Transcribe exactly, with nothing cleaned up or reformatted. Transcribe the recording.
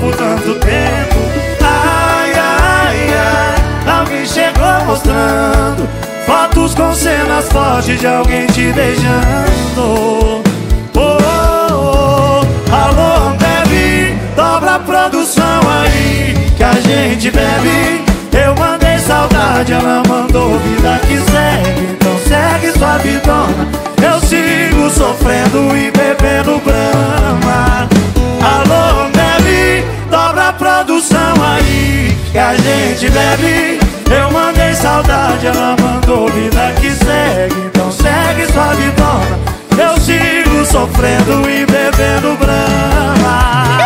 por tanto tempo. Ai, ai, ai, alguém chegou mostrando fotos com cenas fortes de alguém te beijando. Oh, oh, oh. Alô, Ambev, dobra a produção aí que a gente bebe. Eu mandei saudade, ela mandou vida que segue. Então segue sua vidona, eu sigo sofrendo e bebendo Brahma. Alô, Ambev, dobra a produção aí que a gente bebe. Eu mandei saudade, ela mandou vida que segue. Então segue sua vidona, eu sigo sofrendo e bebendo Brahma.